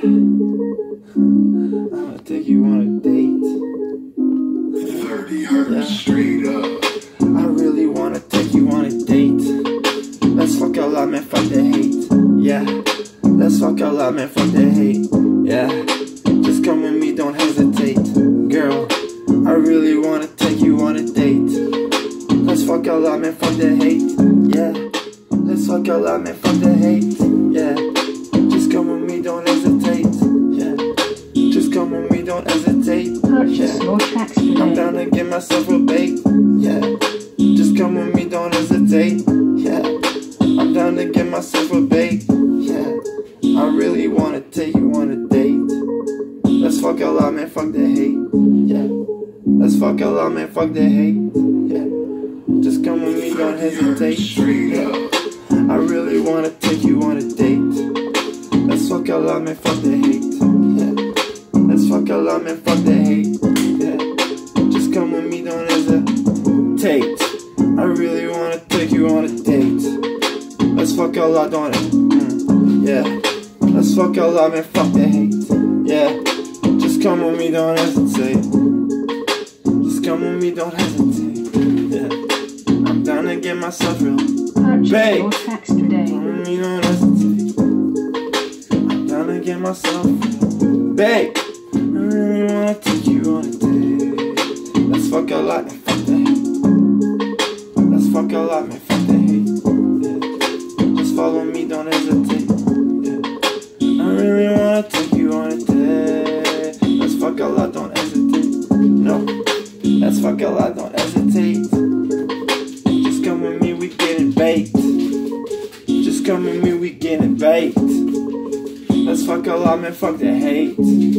I'ma take you on a date. 30 hertz straight up. I really wanna take you on a date. Let's fuck a lot, man, fuck the hate. Yeah, let's fuck a lot, man, fuck the hate. Yeah, just come with me, don't hesitate. Girl, I really wanna take you on a date. Let's fuck a lot, man, fuck the hate. Yeah, let's fuck a lot, man, fuck the hate. Yeah, just come with me, don't hesitate. Yeah, just come with me, don't hesitate. Purchase your tracks today. I'm down to get myself a bait. Yeah, just come with me, don't hesitate. Yeah, I'm down to get myself a bait. Yeah, I really wanna take you on a date. Let's fuck a lot, man, fuck the hate. Yeah, let's fuck a lot, man, fuck the hate. Yeah, just come with me, don't hesitate. Yeah, I really wanna take you on a date. Let's fuck a lot, man, fuck the hate. Yeah, let's fuck a lot, man, fuck the hate. Yeah, just come with me, don't hesitate. I really wanna take you on a date. Let's fuck a lot, don't it? Yeah, let's fuck a lot, man, fuck the hate. Yeah, just come with me, don't hesitate. Just come with me, don't hesitate. Yeah, I'm down to get myself real Purchase bait. your tracks today. Come with me, don't hesitate. I'm down to get myself bait. I really wanna take you on a date. Let's fuck a lot, man, fuck the hate. Let's fuck a lot, man, fuck the hate. Yeah, just follow me, don't hesitate. Yeah, I really wanna take you on a date. Let's fuck a lot, don't hesitate. No, let's fuck a lot, don't hesitate. Just come with me, we getting bait. Just come with me, we getting bait. Let's fuck a lot, man, fuck the hate.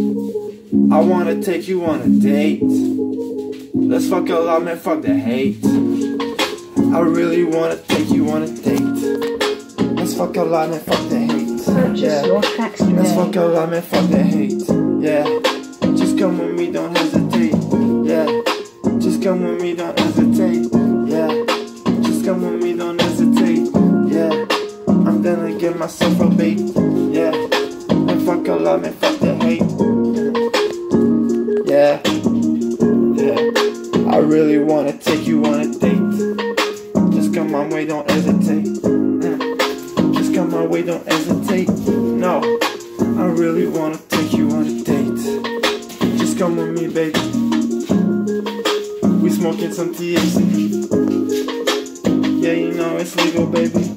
I wanna take you on a date. Let's fuck a lot, man, fuck the hate. I really wanna take you on a date. Let's fuck a lot, man, fuck the hate. Purchase your tracks Let's today. fuck a lot, man, fuck the hate. Yeah, just come with me, don't hesitate. Yeah, just come with me, don't hesitate. Yeah, just come with me, don't hesitate. Yeah, I'm gonna get myself a bait. Yeah, and fuck a lot, man, fuck the hate. Yeah, yeah, I really wanna take you on a date. Just come my way, don't hesitate. Just come my way, don't hesitate. No, I really wanna take you on a date. Just come with me, baby. We smoking some THC. Yeah, you know it's legal, baby.